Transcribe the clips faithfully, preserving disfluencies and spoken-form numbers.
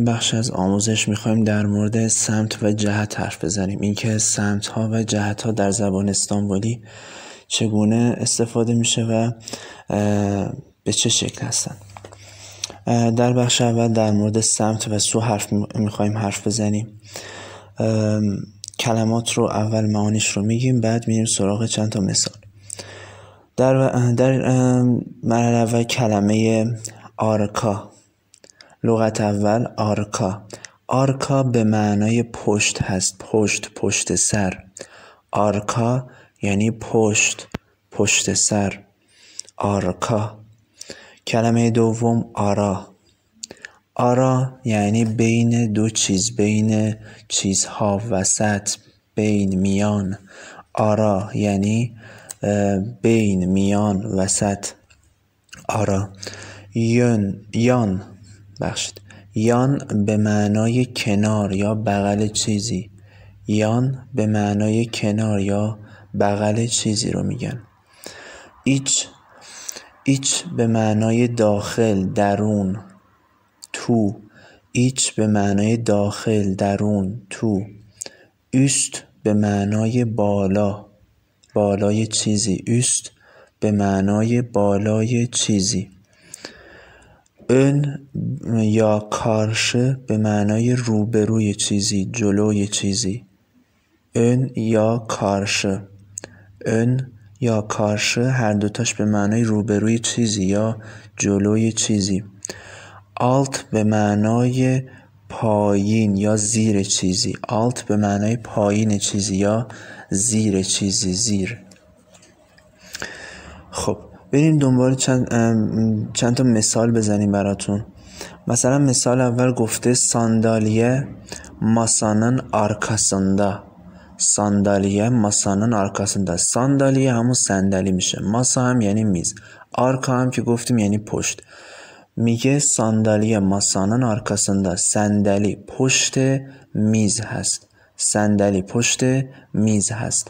این بخش از آموزش میخوایم در مورد سمت و جهت حرف بزنیم. اینکه سمت ها و جهت ها در زبان استانبولی چگونه استفاده میشه و به چه شکل هستن. در بخش اول در مورد سمت و سو حرف میخوایم حرف بزنیم. کلمات رو اول معانیش رو میگیم، بعد میریم سراغ چند تا مثال. در در مرحله اول کلمه آرکا. لغت اول آرکا. آرکا به معنای پشت هست. پشت، پشت سر. آرکا یعنی پشت، پشت سر. آرکا. کلمه دوم آرا. آرا یعنی بین دو چیز، بین چیزها، وسط، بین، میان. آرا یعنی بین، میان، وسط. آرا. یون، یان بخشید. یان به معنای کنار یا بغل چیزی. یان به معنای کنار یا بغل چیزی رو میگن. ایچ. ایچ به معنای داخل، درون، تو. ایچ به معنای داخل، درون، تو. üst به معنای بالا، بالای چیزی. üst به معنای بالای چیزی. ön یا karşı به معنای روبروی چیزی، جلوی چیزی. ön یا karşı. ön یا karşı هر دوتاش به معنای روبروی چیزی یا جلوی چیزی. alt به معنای پایین یا زیر چیزی. alt به معنای پایین چیزی یا زیر چیزی، زیر. خب بریم دنبال چند چند تا مثال بزنیم براتون. مثلا مثال اول گفته sandalye masanın arkasında. sandalye masanın arkasında. sandalye همون صندلی میشه. masa هم یعنی میز. arka هم که گفتیم یعنی پشت. میگه sandalye masanın arkasında. صندلی پشت میز هست. صندلی پشت میز هست.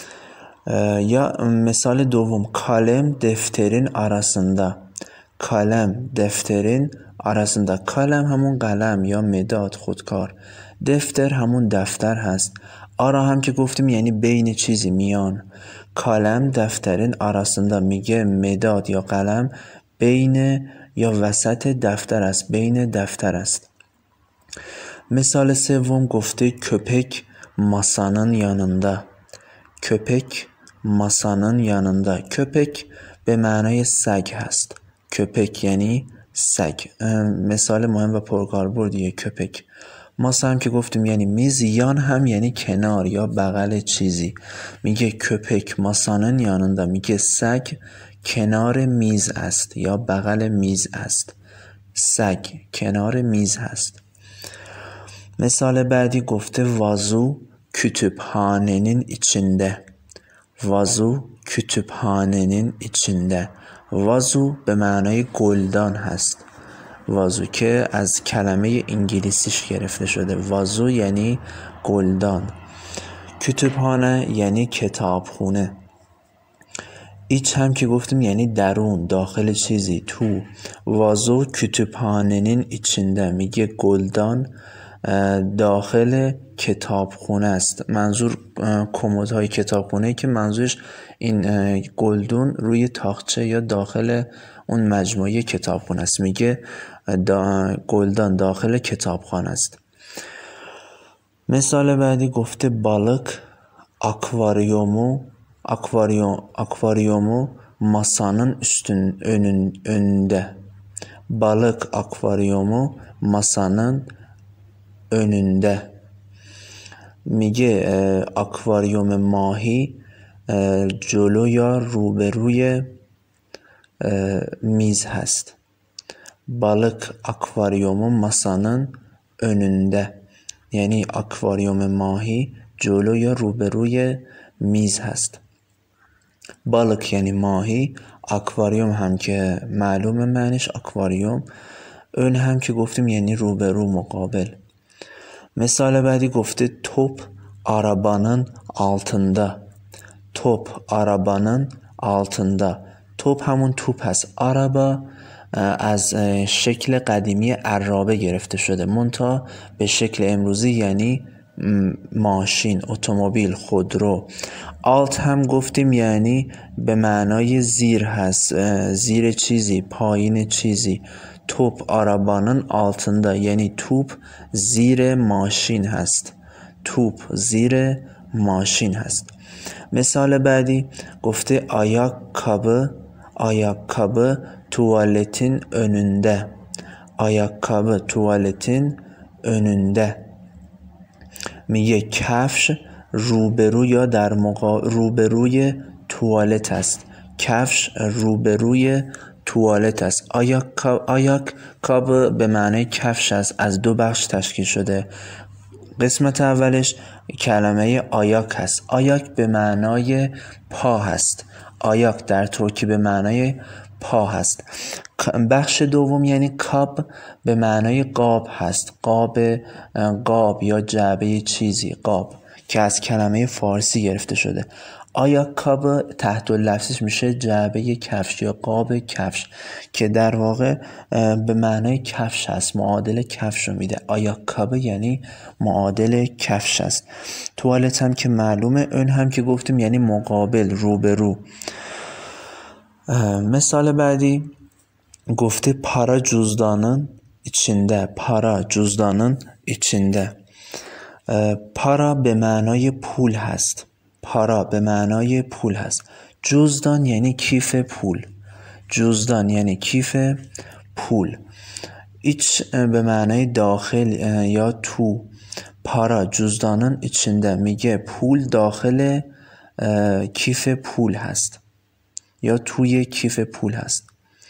یا مثال دوم kalem defterin arasında. kalem defterin arasında. kalem همون قلم یا مداد، خودکار. دفتر همون دفتر هست. آرا هم که گفتیم یعنی بین چیزی، میان. kalem defterin arasında میگه مداد یا قلم بین یا وسط دفتر است، بین دفتر است. مثال سوم گفته köpek masanın yanında. köpek masanın yanında. köpek به معنای سگ هست. köpek یعنی سگ. مثال مهم و پرکاربردیه köpek. ماسا هم که گفتیم یعنی میز. یان هم یعنی کنار یا بغل چیزی. میگه köpek masanın yanında. میگه سگ کنار میز است یا بغل میز است. سگ کنار میز هست. مثال بعدی گفته vazo kütüphanenin içinde. vazo kütüphanenin içinde. vazo به معنای گلدان هست. وازو که از کلمه انگلیسیش گرفته شده. وازو یعنی گلدان. kütüphane یعنی کتابخونه. ایچ هم که گفتیم یعنی درون، داخل چیزی، تو. وازو kütüphanenin içinde میگه گلدان داخل کتابخونه است. منظور کمدهای کتابخونه که منظورش این گلدون روی تاقچه یا داخل اون مجموعه کتابخونه است. میگه دا گلدان داخل کتابخانه است. مثال بعدی گفته balık akvaryumu akvaryum akvaryumu masanın üstün önün önünde. balık akvaryumu masanın önünde. میگه akvaryum ماهی جلو یا روبروی میز هست. balık akvaryumu masanın önünde. یعنی akvaryum ماهی جلو یا روبروی میز هست. balık یعنی ماهی. akvaryum هم که معلومه معنیش akvaryum. ön هم که گفتیم یعنی روبرو، مقابل. مثال بعدی گفته top arabanın altında. top arabanın altında. top همون توپ هست. araba از شکل قدیمی عرابه گرفته شده منتها به شکل امروزی، یعنی ماشین، اتومبیل، خودرو. آلت هم گفتیم یعنی به معنای زیر هست، زیر چیزی، پایین چیزی. توپ آرابانın altında یعنی توپ زیر ماشین هست، توپ زیر ماشین هست. مثال بعدی گفته ayakkabı ayakkabı tuvaletin önünde. ayakkabı tuvaletin önünde. میگه کفش روبرو یا در مقا... روبروی توالت است. کفش روبروی توالت است. آیاک آیاک کاب به معنی کفش است، از دو بخش تشکیل شده. قسمت اولش کلمه آیاک هست. آیاک به معنای پا هست. آیاک در ترکی به معنای پا هست. بخش دوم یعنی کاب به معنای قاب هست. قاب قاب یا جعبه چیزی، قاب، که از کلمه فارسی گرفته شده. آیاکابı تحت لفظش میشه جعبه کفش یا قاب کفش که در واقع به معنای کفش هست، معادل کفش رو میده. آیاکابı یعنی معادل کفش است. توالت هم که معلومه، اون هم که گفتیم یعنی مقابل، روبرو. مثال بعدی گفته para cüzdanın içinde. para cüzdanın içinde. para به معنای پول هست. پارا به معنای پول هست. جزدان یعنی کیف پول. جزدان یعنی کیف پول. ایچ به معنای داخل یا تو. پارا جزدانın içinde میگه پول داخل کیف پول هست یا توی کیف پول هست.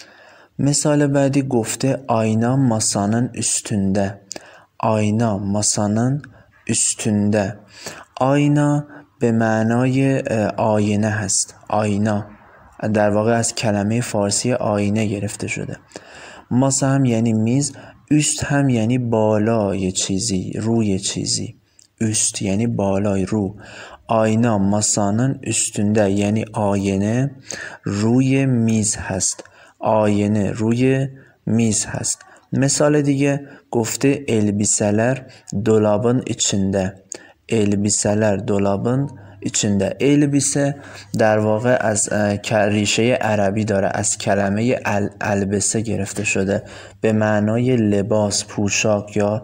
مثال بعدی گفته ayna masanın üstünde. ayna masanın üstünde. ayna به معنای آینه هست. آینا در واقع از کلمه فارسی آینه گرفته شده. ماسا هم یعنی میز، üst هم یعنی بالای چیزی، روی چیزی. üst یعنی بالای، رو. آینا masanın üstünde یعنی آینه روی میز هست. آینه روی میز هست. مثال دیگه گفته elbiseler dolabın içinde. elbiseler dolabın içinde. elbise در واقع از ریشه عربی داره، از کلمه البسه گرفته شده به معنای لباس، پوشاک یا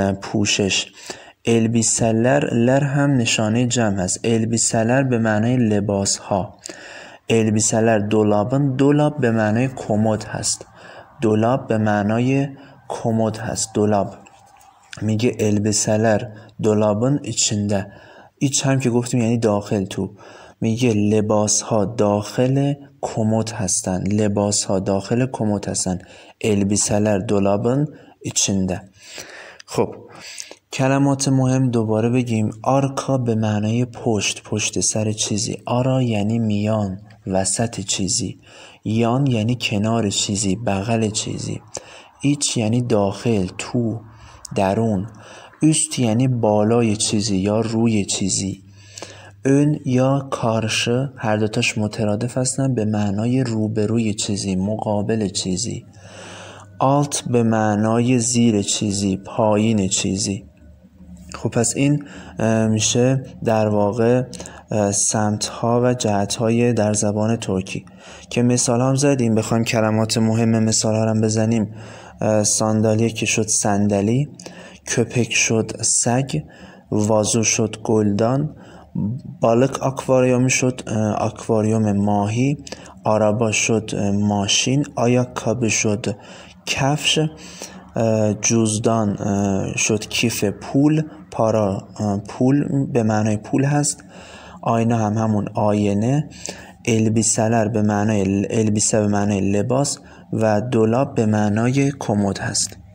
پوشش. elbiseler لر هم نشانه جمع هست. elbiseler به معنای لباس ها. elbiseler dolabın، دولاب به معنای کمد هست. دولاب به معنای کمد هست. دولاب. میگه elbiseler dolabın içinde. ایچ هم که گفتیم یعنی داخل، تو. میگه لباس ها داخل کمد هستن. لباس ها داخل کمد هستن. elbiseler dolabın içinde. خب کلمات مهم دوباره بگیم. آرکا به معنای پشت، پشت سر چیزی. آرا یعنی میان، وسط چیزی. یان یعنی کنار چیزی، بغل چیزی. ایچ یعنی داخل، تو، درون. üst یعنی بالای چیزی یا روی چیزی. ön یا karşı هر دوتاش مترادف هستن به معنای روبروی چیزی، مقابل چیزی. alt به معنای زیر چیزی، پایین چیزی. خب پس این میشه در واقع سمت ها و جهت های در زبان ترکی که مثال هم زدیم. بخوایم کلمات مهم مثال ها هم بزنیم. ساندالیه که شد صندلی، köpek شد سگ، وازو شد گلدان، بالک آکواریوم شد آکواریوم ماهی، آرابا شد ماشین، آیاکابı شد کفش، جزدان شد کیف پول، پارا پول به معنای پول هست، آینه هم همون آینه، elbiseler به معنای البیسه به معنای لباس و دولاب به معنای کمد هست.